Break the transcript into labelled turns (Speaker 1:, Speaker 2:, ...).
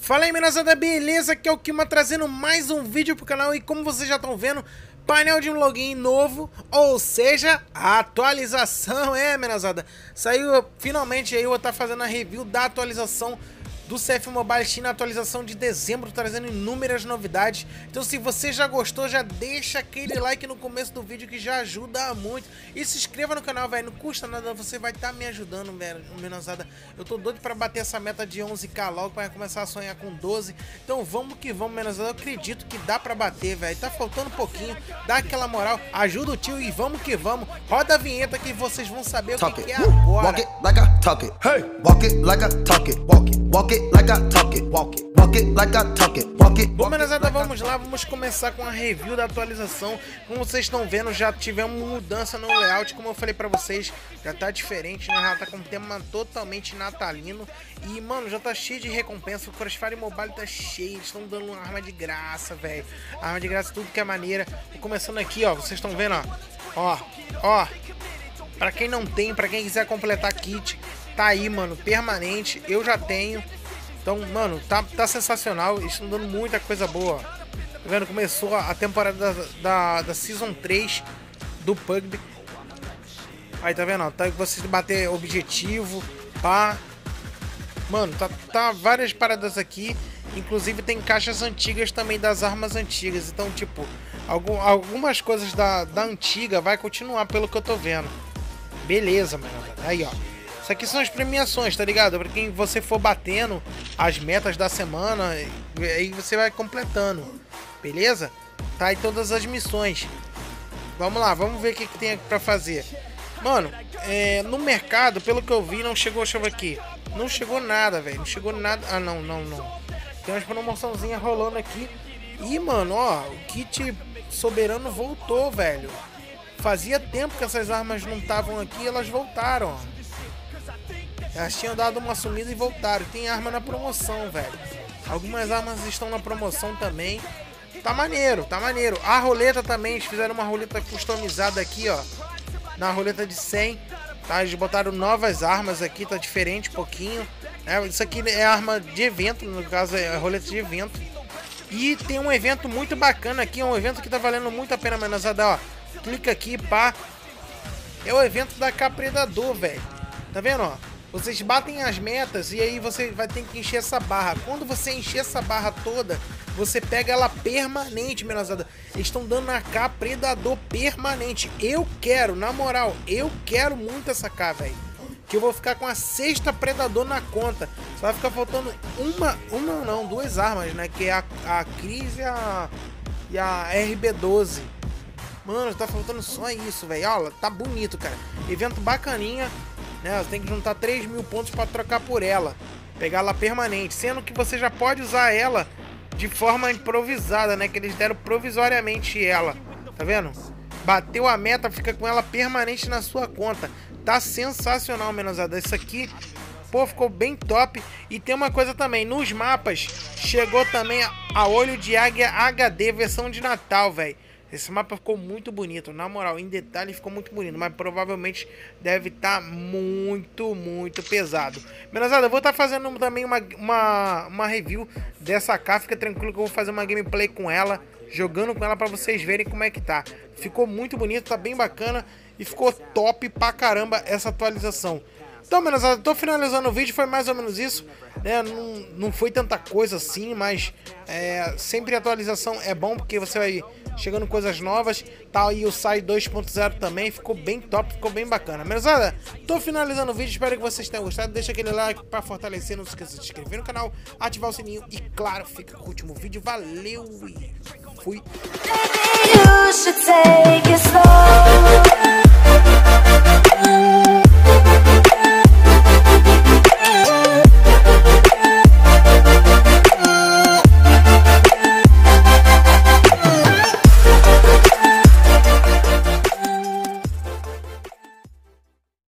Speaker 1: Fala aí, menazada, beleza? Aqui é o Kima trazendo mais um vídeo pro canal e como vocês já estão vendo, painel de um login novo, ou seja, a atualização, menazada. Saiu finalmente aí, eu vou estar fazendo a review da atualização do CF Mobile China, atualização de dezembro, trazendo inúmeras novidades. Então se você já gostou, já deixa aquele like no começo do vídeo que já ajuda muito. E se inscreva no canal, velho, não custa nada, você vai estar me ajudando, velho, menazada. Eu tô doido pra bater essa meta de 11k logo, pra começar a sonhar com 12. Então vamos que vamos, menazada, eu acredito que dá pra bater, velho. Tá faltando um pouquinho, dá aquela moral, ajuda o tio e vamos que vamos. Roda a vinheta que vocês vão saber o que é agora.
Speaker 2: Walk it like I talk it. Hey, walk it like I talk it. Walk it. Walk it like I talk it. Walk it. Walk it like I talk it. Walk it.
Speaker 1: Bom, menazada, vamos lá, vamos começar com a review da atualização. Como vocês estão vendo, já tivemos mudança no layout, como eu falei pra vocês, já tá diferente, né? Já tá com um tema totalmente natalino. E, mano, já tá cheio de recompensa. O Crossfire Mobile tá cheio, eles estão dando uma arma de graça, velho. Arma de graça, tudo que é maneira. E começando aqui, ó, vocês estão vendo, ó. Pra quem não tem, pra quem quiser completar kit, tá aí, mano, permanente. Eu já tenho. Então, mano, tá sensacional. Eles estão dando muita coisa boa. Tá vendo? Começou a temporada da Season 3 do PUBG. Aí, tá vendo? Tá, você bater objetivo, pá. Mano, tá várias paradas aqui. Inclusive tem caixas antigas também das armas antigas. Então, tipo, algumas coisas da antiga vai continuar pelo que eu tô vendo. Beleza, mano. Aí, ó. Isso aqui são as premiações, tá ligado? Pra quem você for batendo as metas da semana, aí você vai completando. Beleza? Tá aí todas as missões. Vamos lá, vamos ver o que tem pra fazer. Mano, no mercado, pelo que eu vi, não chegou, deixa eu ver aqui. Não chegou nada, velho. Não chegou nada. Ah, não. Tem umas promoçãozinhas rolando aqui. E, mano, ó, o kit soberano voltou, velho. Fazia tempo que essas armas não estavam aqui, elas voltaram, ó. Elas tinham dado uma sumida e voltaram. Tem arma na promoção, velho. Algumas armas estão na promoção também. Tá maneiro, tá maneiro. A roleta também, eles fizeram uma roleta customizada aqui, ó. Na roleta de 100, tá? Eles botaram novas armas aqui, tá diferente um pouquinho. Isso aqui é arma de evento, no caso é roleta de evento. E tem um evento muito bacana aqui, um evento que tá valendo muito a pena, menazada, ó. Clica aqui, pá. É o evento da K-Predador, velho. Tá vendo, ó? Vocês batem as metas e aí você vai ter que encher essa barra. Quando você encher essa barra toda, você pega ela permanente, menazada. Eles estão dando a K Predador permanente. Eu quero, na moral, eu quero muito essa K, velho. Que eu vou ficar com a 6ª Predador na conta. Só vai ficar faltando duas armas, né? Que é a Cris e a RB12. Mano, tá faltando só isso, velho. Olha, tá bonito, cara. Evento bacaninha. Né, você tem que juntar 3.000 pontos para trocar por ela, pegar ela permanente, sendo que você já pode usar ela de forma improvisada, né, que eles deram provisoriamente ela, tá vendo? Bateu a meta, fica com ela permanente na sua conta. Tá sensacional, menazada. Isso aqui, pô, ficou bem top. E tem uma coisa também, nos mapas chegou também a Olho de Águia HD versão de Natal, velho. Esse mapa ficou muito bonito, na moral, em detalhe ficou muito bonito, mas provavelmente deve estar muito pesado. Menazada, eu vou estar fazendo também uma review dessa K, fica tranquilo que eu vou fazer uma gameplay com ela, jogando com ela pra vocês verem como é que tá. Ficou muito bonito, tá bem bacana e ficou top pra caramba essa atualização. Então, menazada, tô finalizando o vídeo, foi mais ou menos isso, né? Não foi tanta coisa assim, mas sempre atualização é bom porque você vai chegando coisas novas, tá aí o SAI 2.0 também, ficou bem top, ficou bem bacana. Menazada, tô finalizando o vídeo, espero que vocês tenham gostado, deixa aquele like pra fortalecer, não se esqueça de se inscrever no canal, ativar o sininho e claro, fica com o último vídeo, valeu e fui!